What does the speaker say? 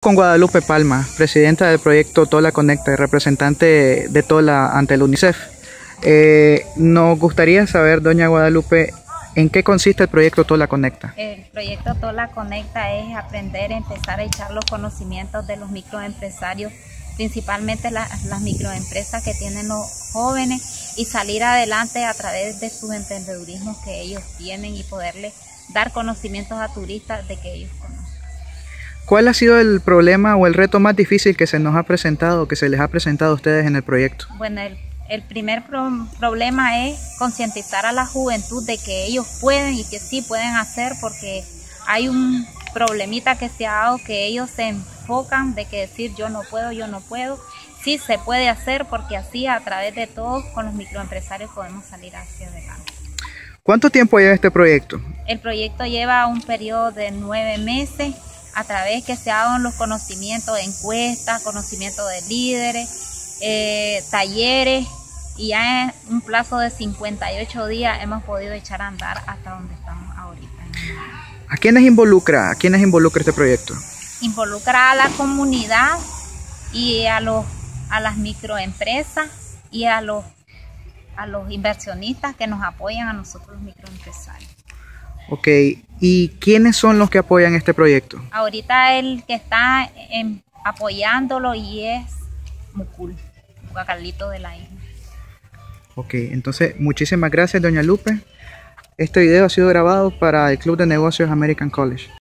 Con Guadalupe Palma, presidenta del proyecto Tola Conecta y representante de Tola ante el UNICEF. Nos gustaría saber, doña Guadalupe, ¿en qué consiste el proyecto Tola Conecta? El proyecto Tola Conecta es aprender a empezar a echar los conocimientos de los microempresarios, principalmente las microempresas que tienen los jóvenes, y salir adelante a través de sus emprendedurismos que ellos tienen y poderles dar conocimientos a turistas de que ellos conocen. ¿Cuál ha sido el problema o el reto más difícil que se nos ha presentado, que se les ha presentado a ustedes en el proyecto? Bueno, el primer problema es concientizar a la juventud de que ellos pueden y que sí pueden hacer, porque hay un problemita que se ha dado, que ellos se enfocan de que decir yo no puedo. Sí se puede hacer, porque así a través de todos con los microempresarios podemos salir hacia adelante. ¿Cuánto tiempo lleva este proyecto? El proyecto lleva un periodo de 9 meses, a través que se hagan los conocimientos de encuestas, conocimientos de líderes, talleres, y ya en un plazo de 58 días hemos podido echar a andar hasta donde estamos ahorita. ¿A quiénes involucra este proyecto? Involucra a la comunidad y a las microempresas y a los inversionistas que nos apoyan a nosotros los microempresarios. Ok, ¿y quiénes son los que apoyan este proyecto? Ahorita el que está apoyándolo y es Mucul, Guacalito de la isla. Ok, entonces muchísimas gracias, doña Lupe. Este video ha sido grabado para el Club de Negocios American College.